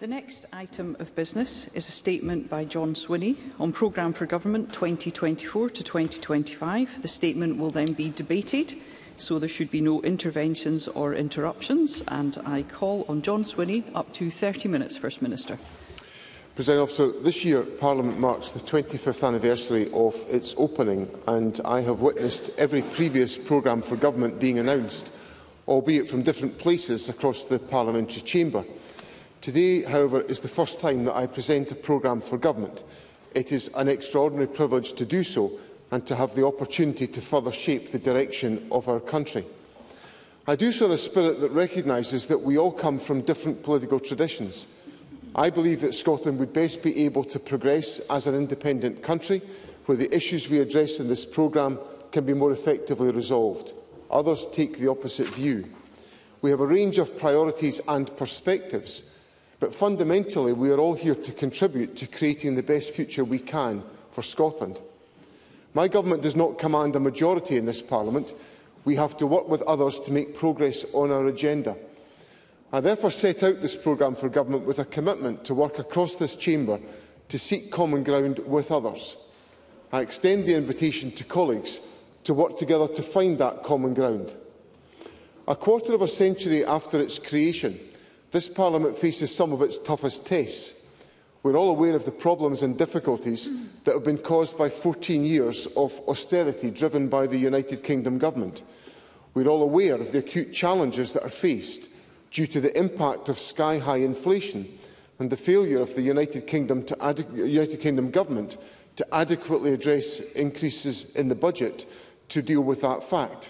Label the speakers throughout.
Speaker 1: The next item of business is a statement by John Swinney on Programme for Government 2024 to 2025. The statement will then be debated, so there should be no interventions or interruptions. And I call on John Swinney. Up to 30 minutes, First Minister.
Speaker 2: Presiding Officer, this year Parliament marks the 25th anniversary of its opening, and I have witnessed every previous programme for government being announced, albeit from different places across the parliamentary chamber. Today, however, is the first time that I present a programme for government. It is an extraordinary privilege to do so and to have the opportunity to further shape the direction of our country. I do so in a spirit that recognises that we all come from different political traditions. I believe that Scotland would best be able to progress as an independent country, where the issues we address in this programme can be more effectively resolved. Others take the opposite view. We have a range of priorities and perspectives, but fundamentally we are all here to contribute to creating the best future we can for Scotland. My government does not command a majority in this Parliament. We have to work with others to make progress on our agenda. I therefore set out this programme for government with a commitment to work across this chamber to seek common ground with others. I extend the invitation to colleagues to work together to find that common ground. A quarter of a century after its creation, this Parliament faces some of its toughest tests. We're all aware of the problems and difficulties that have been caused by 14 years of austerity driven by the United Kingdom Government. We're all aware of the acute challenges that are faced due to the impact of sky-high inflation and the failure of the United Kingdom Government to adequately address increases in the budget to deal with that fact.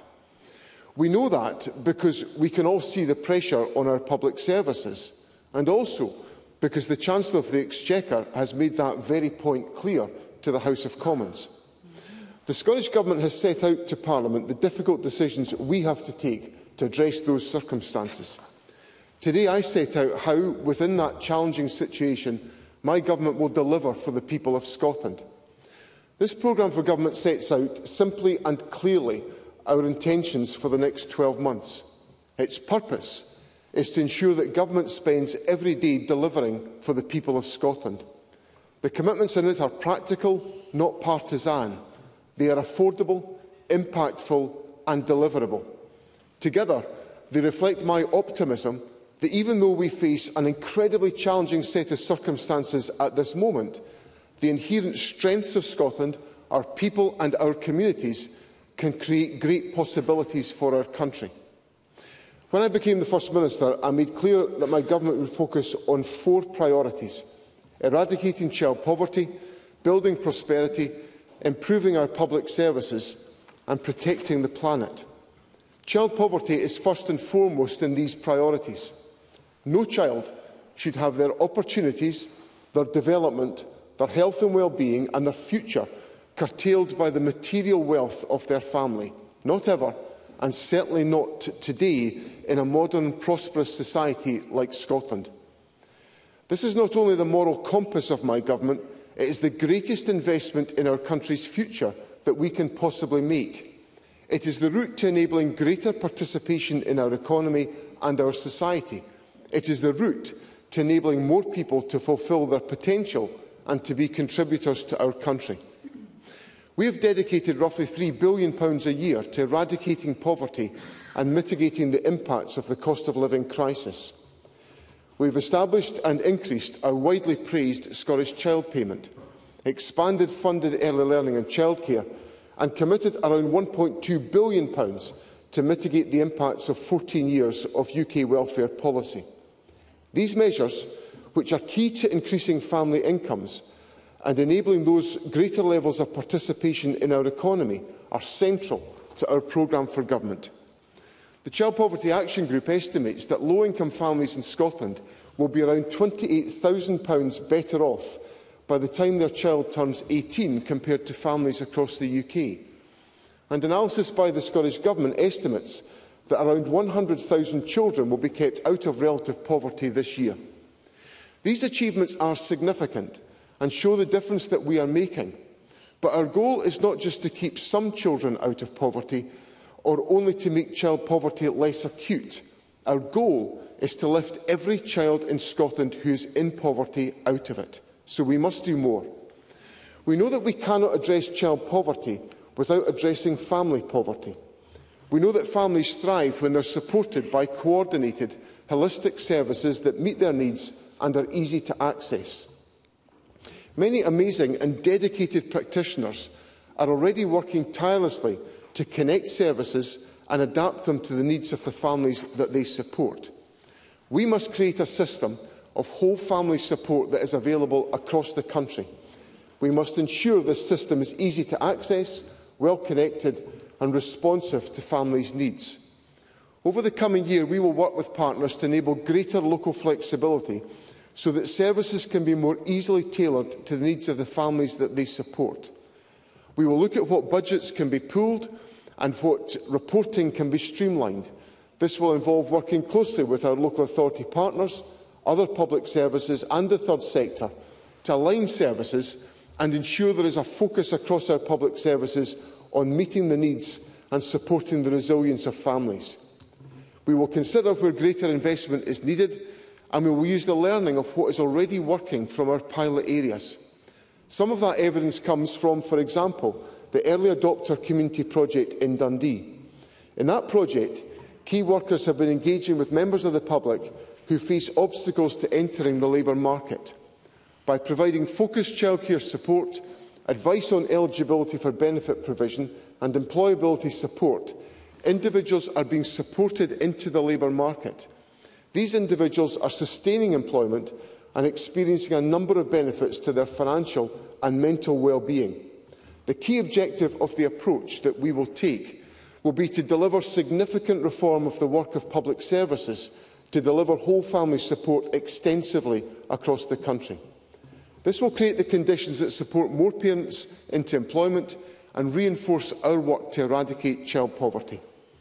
Speaker 2: We know that because we can all see the pressure on our public services, and also because the Chancellor of the Exchequer has made that very point clear to the House of Commons. The Scottish Government has set out to Parliament the difficult decisions we have to take to address those circumstances. Today I set out how, within that challenging situation, my government will deliver for the people of Scotland. This programme for government sets out simply and clearly our intentions for the next 12 months. Its purpose is to ensure that government spends every day delivering for the people of Scotland. The commitments in it are practical, not partisan. They are affordable, impactful and deliverable. Together, they reflect my optimism that even though we face an incredibly challenging set of circumstances at this moment, the inherent strengths of Scotland, our people and our communities, can create great possibilities for our country. When I became the First Minister, I made clear that my government would focus on 4 priorities: eradicating child poverty, building prosperity, improving our public services and protecting the planet. Child poverty is first and foremost in these priorities. No child should have their opportunities, their development, their health and well-being and their future curtailed by the material wealth of their family. Not ever, and certainly not today in a modern, prosperous society like Scotland. This is not only the moral compass of my government, it is the greatest investment in our country's future that we can possibly make. It is the route to enabling greater participation in our economy and our society. It is the route to enabling more people to fulfil their potential and to be contributors to our country. We have dedicated roughly £3 billion a year to eradicating poverty and mitigating the impacts of the cost of living crisis. We have established and increased our widely praised Scottish Child Payment, expanded funded early learning and childcare, and committed around £1.2 billion to mitigate the impacts of 14 years of UK welfare policy. These measures, which are key to increasing family incomes and enabling those greater levels of participation in our economy, are central to our programme for government. The Child Poverty Action Group estimates that low-income families in Scotland will be around £28,000 better off by the time their child turns 18 compared to families across the UK. And analysis by the Scottish Government estimates that around 100,000 children will be kept out of relative poverty this year. These achievements are significant and show the difference that we are making. But our goal is not just to keep some children out of poverty or only to make child poverty less acute. Our goal is to lift every child in Scotland who is in poverty out of it, so we must do more. We know that we cannot address child poverty without addressing family poverty. We know that families thrive when they are supported by coordinated, holistic services that meet their needs and are easy to access. Many amazing and dedicated practitioners are already working tirelessly to connect services and adapt them to the needs of the families that they support. We must create a system of whole family support that is available across the country. We must ensure this system is easy to access, well connected and responsive to families' needs. Over the coming year, we will work with partners to enable greater local flexibility so that services can be more easily tailored to the needs of the families that they support. We will look at what budgets can be pooled and what reporting can be streamlined. This will involve working closely with our local authority partners, other public services and the third sector to align services and ensure there is a focus across our public services on meeting the needs and supporting the resilience of families. We will consider where greater investment is needed, and we will use the learning of what is already working from our pilot areas. Some of that evidence comes from, for example, the Early Adopter Community Project in Dundee. In that project, key workers have been engaging with members of the public who face obstacles to entering the labour market. By providing focused childcare support, advice on eligibility for benefit provision and employability support, individuals are being supported into the labour market. These individuals are sustaining employment and experiencing a number of benefits to their financial and mental well-being. The key objective of the approach that we will take will be to deliver significant reform of the work of public services to deliver whole family support extensively across the country. This will create the conditions that support more parents into employment and reinforce our work to eradicate child poverty.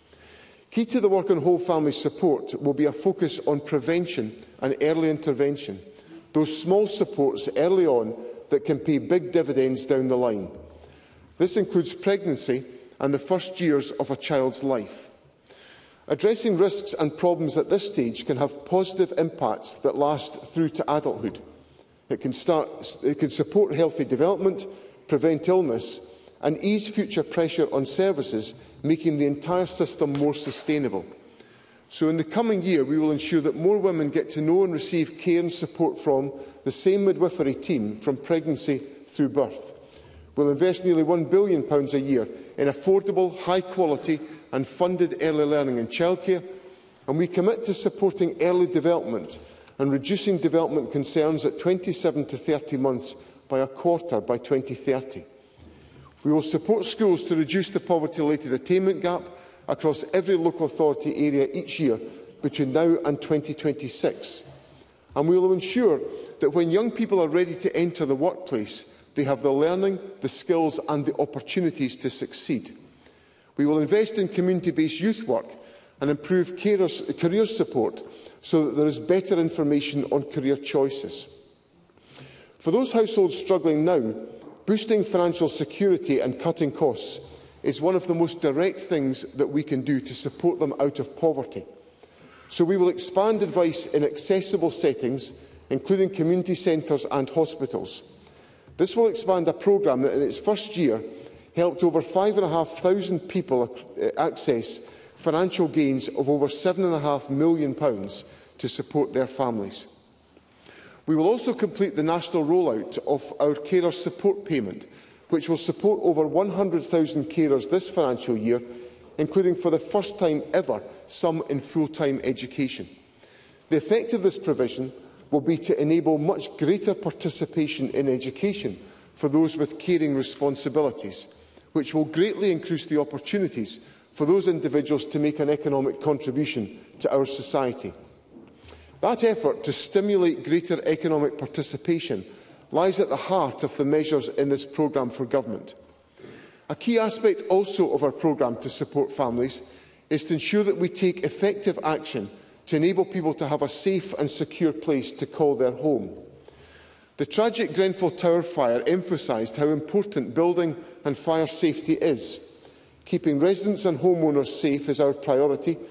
Speaker 2: Key to the work on whole family support will be a focus on prevention and early intervention, those small supports early on that can pay big dividends down the line. This includes pregnancy and the first years of a child's life. Addressing risks and problems at this stage can have positive impacts that last through to adulthood. It can support healthy development, prevent illness and ease future pressure on services, making the entire system more sustainable. So in the coming year, we will ensure that more women get to know and receive care and support from the same midwifery team from pregnancy through birth. We'll invest nearly £1 billion a year in affordable, high-quality and funded early learning and childcare, and we commit to supporting early development and reducing development concerns at 27 to 30 months by a quarter by 2030. We will support schools to reduce the poverty-related attainment gap across every local authority area each year between now and 2026. And we will ensure that when young people are ready to enter the workplace, they have the learning, the skills and the opportunities to succeed. We will invest in community-based youth work and improve career support so that there is better information on career choices. For those households struggling now, boosting financial security and cutting costs is one of the most direct things that we can do to support them out of poverty. So we will expand advice in accessible settings, including community centres and hospitals. This will expand a programme that in its first year helped over 5,500 people access financial gains of over £7.5 million to support their families. We will also complete the national rollout of our carer support payment, which will support over 100,000 carers this financial year, including for the first time ever some in full-time education. The effect of this provision will be to enable much greater participation in education for those with caring responsibilities, which will greatly increase the opportunities for those individuals to make an economic contribution to our society. That effort to stimulate greater economic participation lies at the heart of the measures in this programme for government. A key aspect also of our programme to support families is to ensure that we take effective action to enable people to have a safe and secure place to call their home. The tragic Grenfell Tower fire emphasised how important building and fire safety is. Keeping residents and homeowners safe is our priority,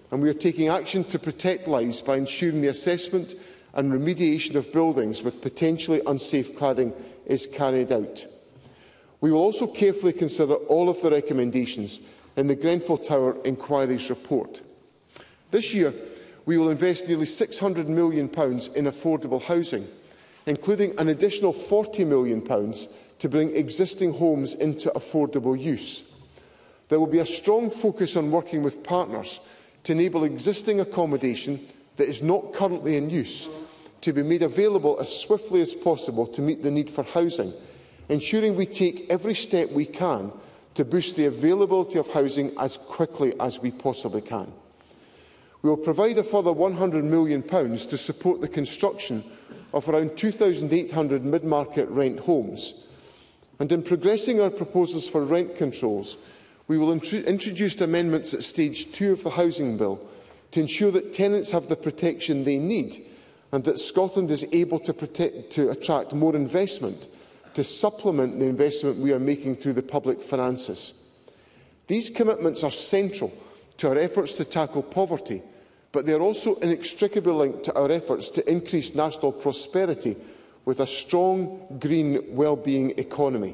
Speaker 2: and we are taking action to protect lives by ensuring the assessment and remediation of buildings with potentially unsafe cladding is carried out. We will also carefully consider all of the recommendations in the Grenfell Tower Inquiry's report. This year, we will invest nearly £600 million in affordable housing, including an additional £40 million to bring existing homes into affordable use. There will be a strong focus on working with partners to enable existing accommodation that is not currently in use to be made available as swiftly as possible to meet the need for housing, ensuring we take every step we can to boost the availability of housing as quickly as we possibly can. We will provide a further £100 million to support the construction of around 2,800 mid-market rent homes. And in progressing our proposals for rent controls, we will introduce amendments at stage 2 of the Housing Bill to ensure that tenants have the protection they need and that Scotland is able to attract more investment to supplement the investment we are making through the public finances. These commitments are central to our efforts to tackle poverty, but they are also inextricably linked to our efforts to increase national prosperity with a strong, green, well-being economy.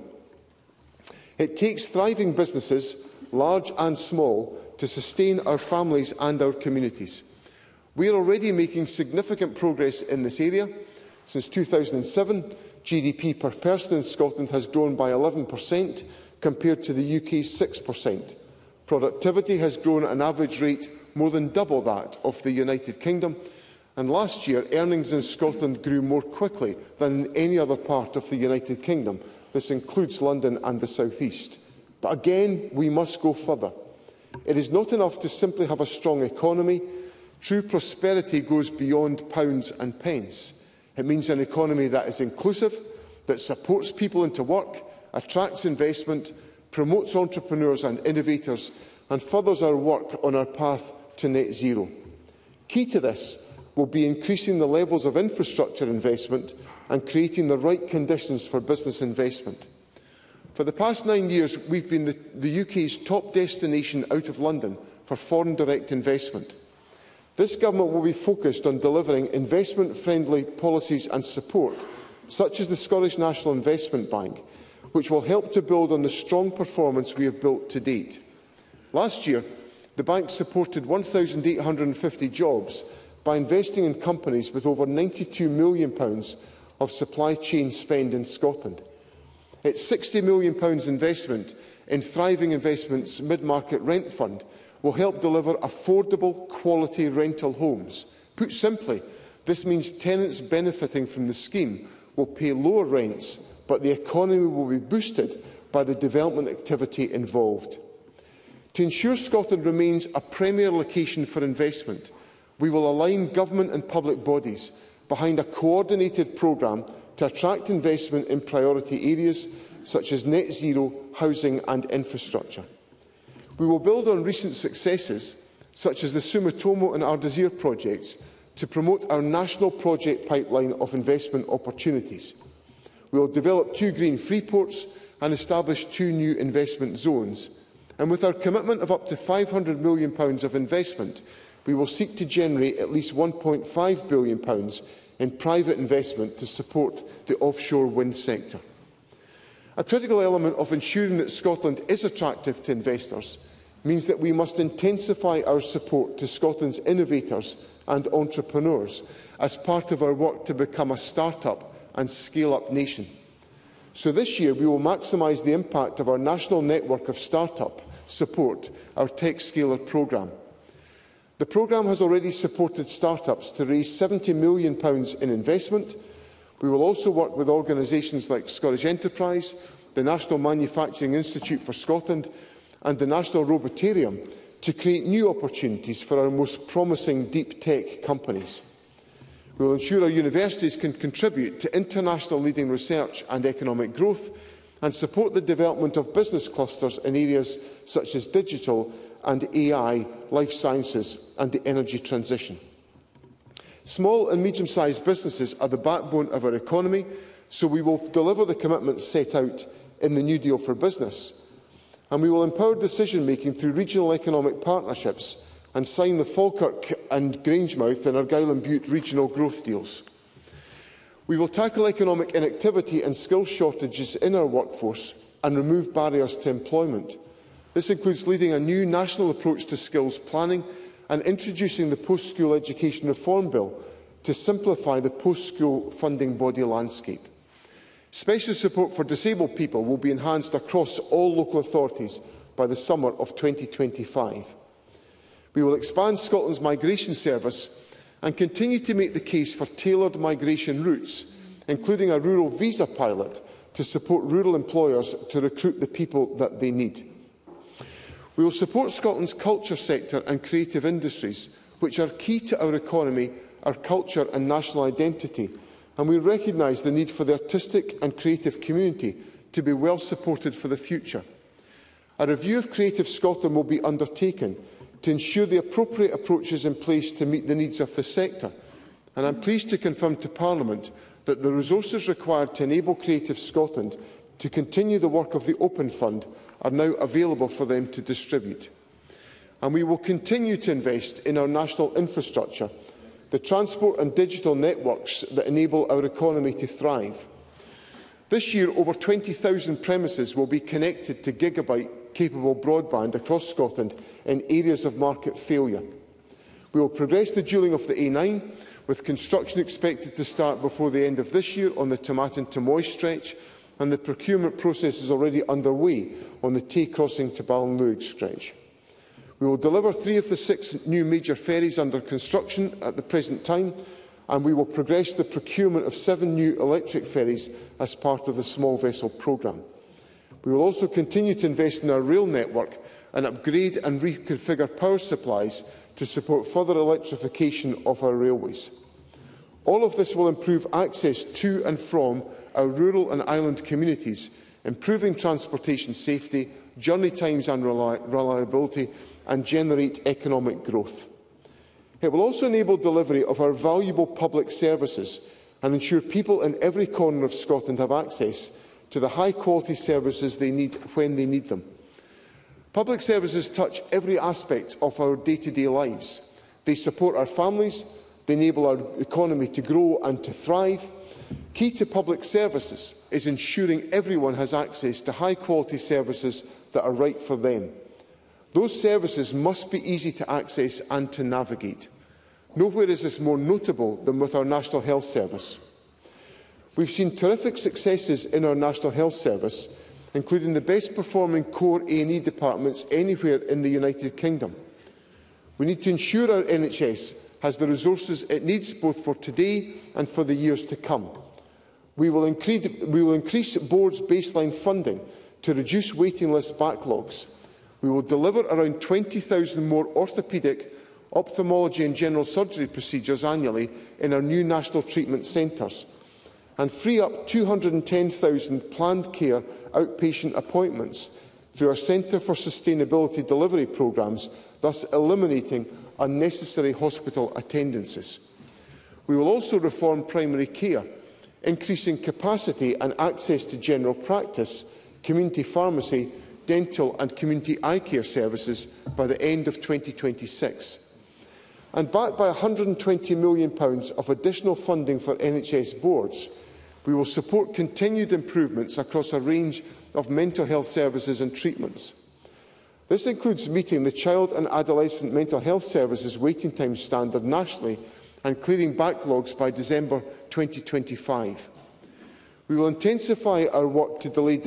Speaker 2: It takes thriving businesses, large and small, to sustain our families and our communities. We are already making significant progress in this area. Since 2007, GDP per person in Scotland has grown by 11% compared to the UK's 6%. Productivity has grown at an average rate more than double that of the United Kingdom, and last year earnings in Scotland grew more quickly than in any other part of the United Kingdom. This includes London and the South East. But again, we must go further. It is not enough to simply have a strong economy. True prosperity goes beyond pounds and pence. It means an economy that is inclusive, that supports people into work, attracts investment, promotes entrepreneurs and innovators, and furthers our work on our path to net zero. Key to this will be increasing the levels of infrastructure investment and creating the right conditions for business investment. For the past 9 years, we've been the UK's top destination out of London for foreign direct investment. This government will be focused on delivering investment-friendly policies and support, such as the Scottish National Investment Bank, which will help to build on the strong performance we have built to date. Last year, the bank supported 1,850 jobs by investing in companies with over £92 million of supply chain spend in Scotland. Its £60 million investment in Thriving Investments Mid-Market Rent Fund will help deliver affordable, quality rental homes. Put simply, this means tenants benefiting from the scheme will pay lower rents, but the economy will be boosted by the development activity involved. To ensure Scotland remains a premier location for investment, we will align government and public bodies behind a coordinated programme to attract investment in priority areas such as net zero, housing and infrastructure. We will build on recent successes, such as the Sumitomo and Ardasir projects, to promote our national project pipeline of investment opportunities. We will develop 2 green freeports and establish 2 new investment zones. And with our commitment of up to £500 million of investment, we will seek to generate at least £1.5 billion in private investment to support the offshore wind sector. A critical element of ensuring that Scotland is attractive to investors means that we must intensify our support to Scotland's innovators and entrepreneurs as part of our work to become a start-up and scale-up nation. So this year we will maximise the impact of our national network of start-up support, our Tech Scaler programme. The programme has already supported start-ups to raise £70 million in investment. We will also work with organisations like Scottish Enterprise, the National Manufacturing Institute for Scotland and the National Robotarium to create new opportunities for our most promising deep tech companies. We will ensure our universities can contribute to international leading research and economic growth and support the development of business clusters in areas such as digital and AI, life sciences and the energy transition. Small and medium-sized businesses are the backbone of our economy, so we will deliver the commitments set out in the New Deal for Business. And we will empower decision-making through regional economic partnerships and sign the Falkirk and Grangemouth and Argyll and Bute regional growth deals. We will tackle economic inactivity and skills shortages in our workforce and remove barriers to employment. This includes leading a new national approach to skills planning and introducing the Post-School Education Reform Bill to simplify the post-school funding body landscape. Special support for disabled people will be enhanced across all local authorities by the summer of 2025. We will expand Scotland's migration service and continue to make the case for tailored migration routes, including a rural visa pilot to support rural employers to recruit the people that they need. We will support Scotland's culture sector and creative industries, which are key to our economy, our culture and national identity, and we recognise the need for the artistic and creative community to be well supported for the future. A review of Creative Scotland will be undertaken to ensure the appropriate approach is in place to meet the needs of the sector, and I am pleased to confirm to Parliament that the resources required to enable Creative Scotland to continue the work of the Open Fund are now available for them to distribute. And we will continue to invest in our national infrastructure, the transport and digital networks that enable our economy to thrive. This year, over 20,000 premises will be connected to gigabit-capable broadband across Scotland in areas of market failure. We will progress the dualling of the A9, with construction expected to start before the end of this year on the Tomatin to Moy stretch, and the procurement process is already underway on the Tay Crossing to Ballinluig stretch. We will deliver 3 of the 6 new major ferries under construction at the present time, and we will progress the procurement of 7 new electric ferries as part of the small vessel programme. We will also continue to invest in our rail network and upgrade and reconfigure power supplies to support further electrification of our railways. All of this will improve access to and from our rural and island communities, improving transportation safety, journey times and reliability, and generate economic growth. It will also enable delivery of our valuable public services and ensure people in every corner of Scotland have access to the high-quality services they need when they need them. Public services touch every aspect of our day-to-day lives. They support our families, they enable our economy to grow and to thrive. Key to public services is ensuring everyone has access to high-quality services that are right for them. Those services must be easy to access and to navigate. Nowhere is this more notable than with our National Health Service. We've seen terrific successes in our National Health Service, including the best-performing core A&E departments anywhere in the United Kingdom. We need to ensure our NHS has the resources it needs both for today and for the years to come. We will increase boards' baseline funding to reduce waiting list backlogs. We will deliver around 20,000 more orthopaedic, ophthalmology and general surgery procedures annually in our new national treatment centres, and free up 210,000 planned care outpatient appointments through our Centre for Sustainability delivery programmes, thus eliminating unnecessary hospital attendances. We will also reform primary care, increasing capacity and access to general practice, community pharmacy, dental and community eye care services by the end of 2026. And backed by £120 million of additional funding for NHS boards, we will support continued improvements across a range of mental health services and treatments. This includes meeting the child and adolescent mental health services waiting time standard nationally and clearing backlogs by December 2025. We will intensify our work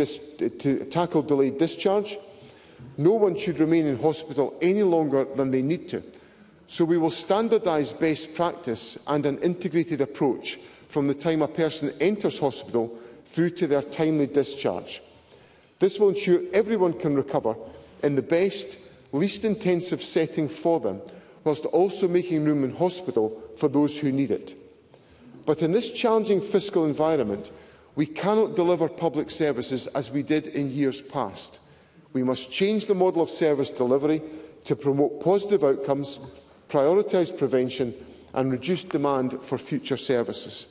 Speaker 2: to tackle delayed discharge. No one should remain in hospital any longer than they need to, so we will standardise best practice and an integrated approach from the time a person enters hospital through to their timely discharge. This will ensure everyone can recover in the best, least intensive setting for them, whilst also making room in hospital for those who need it. But in this challenging fiscal environment, we cannot deliver public services as we did in years past. We must change the model of service delivery to promote positive outcomes, prioritise prevention and reduce demand for future services.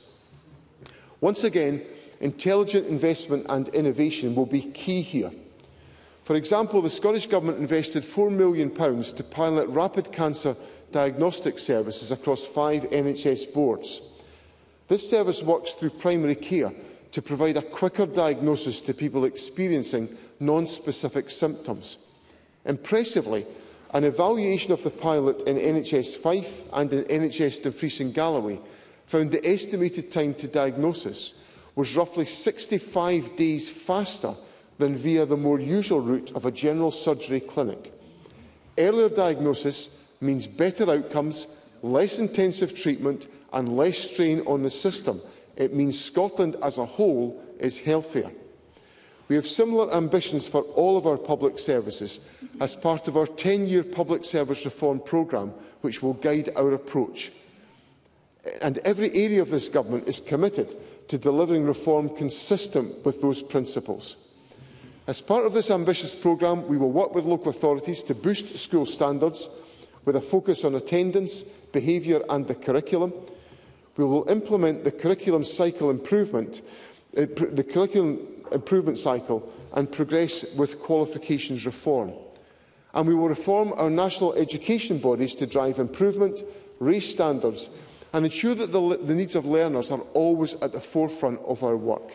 Speaker 2: Once again, intelligent investment and innovation will be key here. For example, the Scottish Government invested £4 million to pilot rapid cancer diagnostic services across 5 NHS boards. This service works through primary care to provide a quicker diagnosis to people experiencing non-specific symptoms. Impressively, an evaluation of the pilot in NHS Fife and in NHS Dumfries and Galloway found the estimated time to diagnosis was roughly 65 days faster than via the more usual route of a general surgery clinic. Earlier diagnosis means better outcomes, less intensive treatment and less strain on the system. It means Scotland as a whole is healthier. We have similar ambitions for all of our public services as part of our 10-year public service reform programme, which will guide our approach. And every area of this government is committed to delivering reform consistent with those principles. As part of this ambitious programme, we will work with local authorities to boost school standards with a focus on attendance, behaviour and the curriculum. We will implement the curriculum improvement cycle and progress with qualifications reform. And we will reform our national education bodies to drive improvement, raise standards and ensure that the needs of learners are always at the forefront of our work.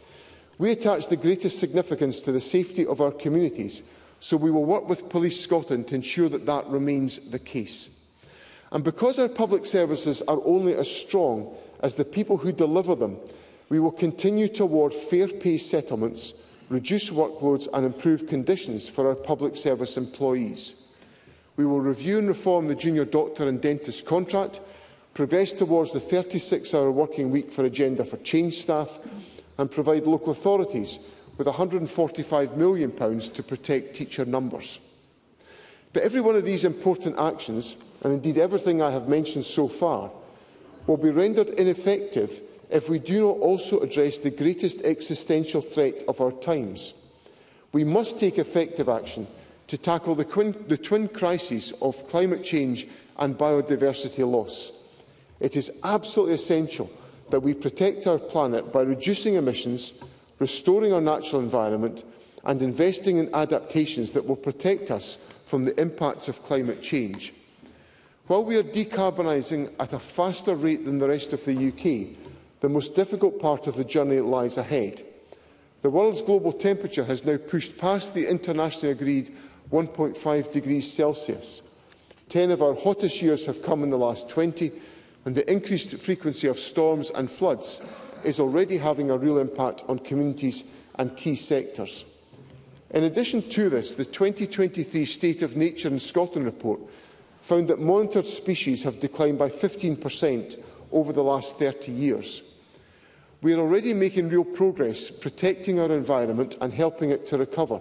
Speaker 2: We attach the greatest significance to the safety of our communities, so we will work with Police Scotland to ensure that that remains the case. And because our public services are only as strong as the people who deliver them, we will continue to award fair pay settlements, reduce workloads and improve conditions for our public service employees. We will review and reform the junior doctor and dentist contract, progress towards the 36-hour working week for Agenda for Change staff and provide local authorities with £145 million to protect teacher numbers. But every one of these important actions, and indeed everything I have mentioned so far, will be rendered ineffective if we do not also address the greatest existential threat of our times. We must take effective action to tackle the twin crises of climate change and biodiversity loss. It is absolutely essential that we protect our planet by reducing emissions, restoring our natural environment and investing in adaptations that will protect us from the impacts of climate change. While we are decarbonising at a faster rate than the rest of the UK, the most difficult part of the journey lies ahead. The world's global temperature has now pushed past the internationally agreed 1.5 degrees Celsius. 10 of our hottest years have come in the last 20, and the increased frequency of storms and floods is already having a real impact on communities and key sectors. In addition to this, the 2023 State of Nature in Scotland report found that monitored species have declined by 15% over the last 30 years. We are already making real progress protecting our environment and helping it to recover.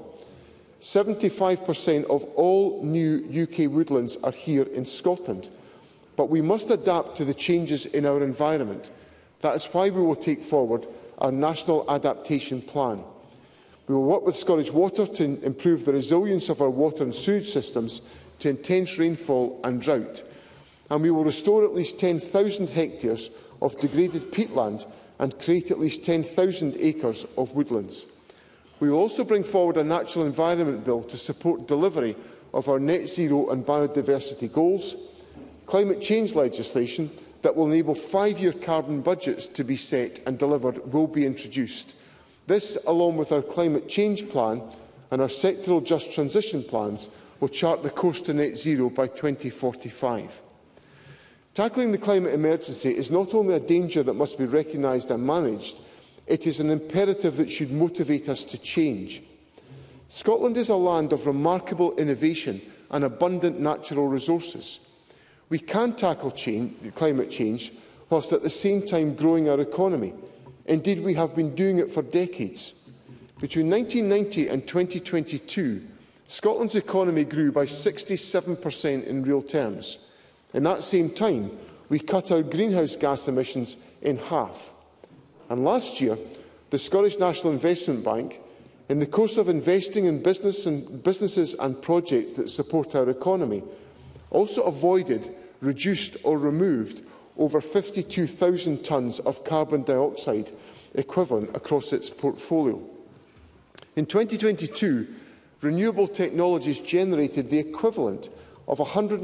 Speaker 2: 75% of all new UK woodlands are here in Scotland, but we must adapt to the changes in our environment. That is why we will take forward our National Adaptation Plan. We will work with Scottish Water to improve the resilience of our water and sewage systems to intense rainfall and drought, and we will restore at least 10,000 hectares of degraded peatland and create at least 10,000 acres of woodlands. We will also bring forward a natural environment bill to support delivery of our net zero and biodiversity goals. Climate change legislation that will enable 5-year carbon budgets to be set and delivered will be introduced. This, along with our climate change plan and our sectoral just transition plans, will chart the course to net zero by 2045. Tackling the climate emergency is not only a danger that must be recognised and managed, it is an imperative that should motivate us to change. Scotland is a land of remarkable innovation and abundant natural resources. We can tackle climate change whilst at the same time growing our economy. Indeed, we have been doing it for decades. Between 1990 and 2022, Scotland's economy grew by 67% in real terms. In that same time, we cut our greenhouse gas emissions in half. And last year, the Scottish National Investment Bank, in the course of investing in businesses and projects that support our economy, also avoided, reduced or removed over 52,000 tonnes of carbon dioxide equivalent across its portfolio. In 2022, renewable technologies generated the equivalent of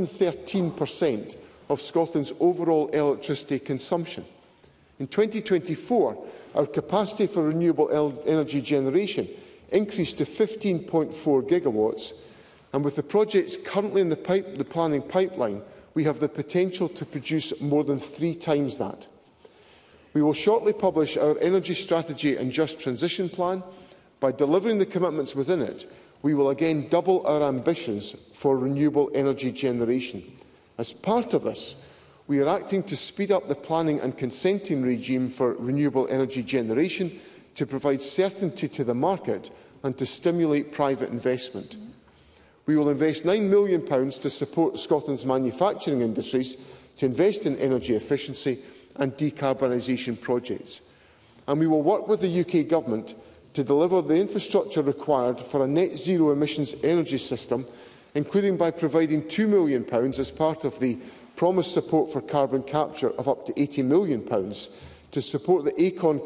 Speaker 2: 113% of Scotland's overall electricity consumption. In 2024, our capacity for renewable energy generation increased to 15.4 gigawatts, and with the projects currently in the planning pipeline, we have the potential to produce more than 3 times that. We will shortly publish our energy strategy and just transition plan. By delivering the commitments within it, we will again double our ambitions for renewable energy generation. As part of this, we are acting to speed up the planning and consenting regime for renewable energy generation to provide certainty to the market and to stimulate private investment. We will invest £9 million to support Scotland's manufacturing industries to invest in energy efficiency and decarbonisation projects. And we will work with the UK Government to deliver the infrastructure required for a net zero emissions energy system, including by providing £2 million as part of the promised support for carbon capture of up to £80 million to support the Acorn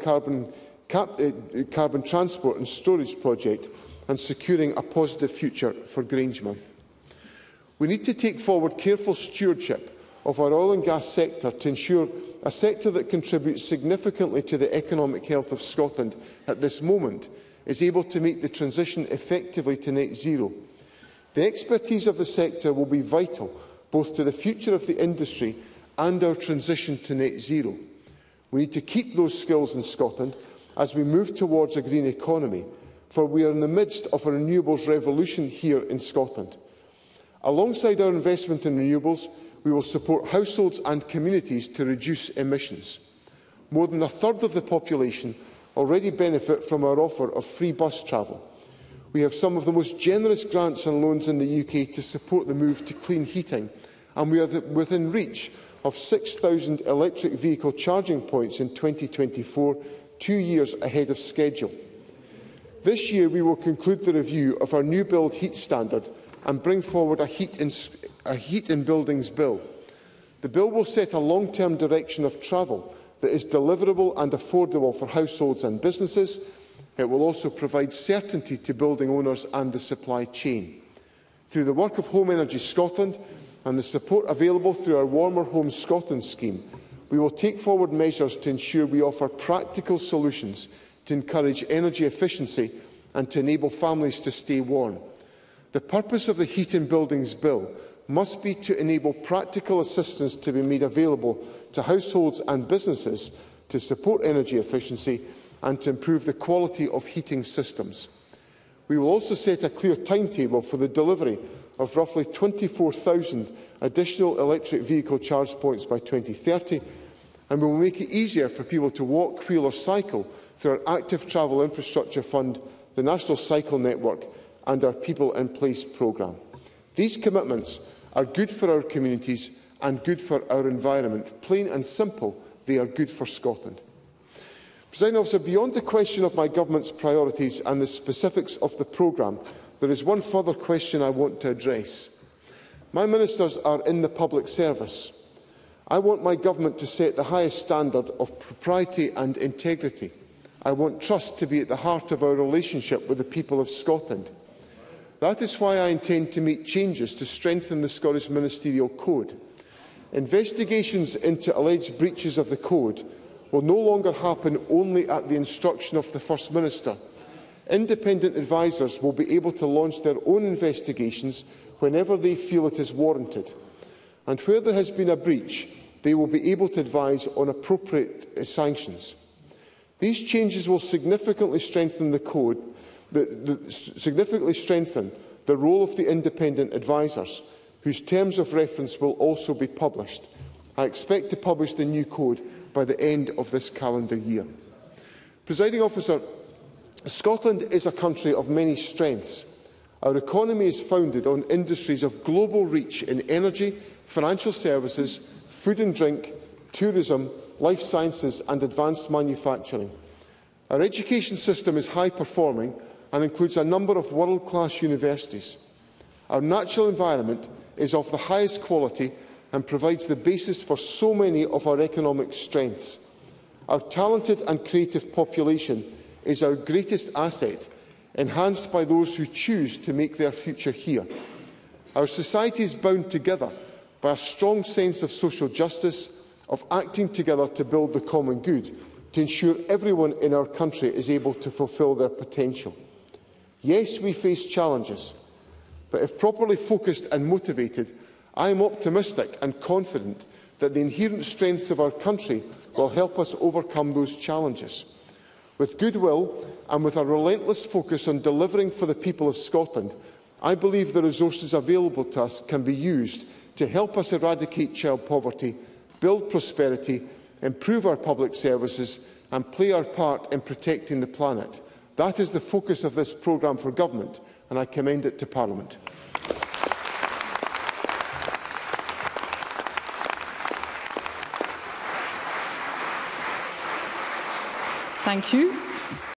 Speaker 2: carbon transport and storage project and securing a positive future for Grangemouth. We need to take forward careful stewardship of our oil and gas sector to ensure a sector that contributes significantly to the economic health of Scotland at this moment is able to make the transition effectively to net zero. The expertise of the sector will be vital both to the future of the industry and our transition to net zero. We need to keep those skills in Scotland as we move towards a green economy, for we are in the midst of a renewables revolution here in Scotland. Alongside our investment in renewables, we will support households and communities to reduce emissions. More than a third of the population already benefit from our offer of free bus travel. We have some of the most generous grants and loans in the UK to support the move to clean heating, and we are within reach of 6,000 electric vehicle charging points in 2024, 2 years ahead of schedule. This year, we will conclude the review of our new build heat standard and bring forward a heat in buildings bill. The bill will set a long-term direction of travel that is deliverable and affordable for households and businesses. It will also provide certainty to building owners and the supply chain. Through the work of Home Energy Scotland and the support available through our Warmer Homes Scotland scheme, we will take forward measures to ensure we offer practical solutions to encourage energy efficiency and to enable families to stay warm. The purpose of the Heat in Buildings Bill must be to enable practical assistance to be made available to households and businesses to support energy efficiency and to improve the quality of heating systems. We will also set a clear timetable for the delivery of roughly 24,000 additional electric vehicle charge points by 2030, and we will make it easier for people to walk, wheel or cycle through our Active Travel Infrastructure Fund, the National Cycle Network and our People in Place programme. These commitments are good for our communities and good for our environment. Plain and simple, they are good for Scotland. Presiding Officer, beyond the question of my government's priorities and the specifics of the programme, there is one further question I want to address. My ministers are in the public service. I want my government to set the highest standard of propriety and integrity. I want trust to be at the heart of our relationship with the people of Scotland. That is why I intend to make changes to strengthen the Scottish Ministerial Code. Investigations into alleged breaches of the Code will no longer happen only at the instruction of the First Minister. Independent advisers will be able to launch their own investigations whenever they feel it is warranted. And where there has been a breach, they will be able to advise on appropriate sanctions. These changes will significantly strengthen the Code, significantly strengthen the role of the independent advisers, whose terms of reference will also be published. I expect to publish the new Code by the end of this calendar year. Presiding Officer, Scotland is a country of many strengths. Our economy is founded on industries of global reach in energy, financial services, food and drink, tourism, life sciences and advanced manufacturing. Our education system is high-performing and includes a number of world-class universities. Our natural environment is of the highest quality and provides the basis for so many of our economic strengths. Our talented and creative population is our greatest asset enhanced by those who choose to make their future here. Our society is bound together by a strong sense of social justice, of acting together to build the common good, to ensure everyone in our country is able to fulfil their potential. Yes, we face challenges, but if properly focused and motivated, I am optimistic and confident that the inherent strengths of our country will help us overcome those challenges. With goodwill and with a relentless focus on delivering for the people of Scotland, I believe the resources available to us can be used to help us eradicate child poverty, build prosperity, improve our public services and play our part in protecting the planet. That is the focus of this programme for government, and I commend it to Parliament.
Speaker 1: Thank you.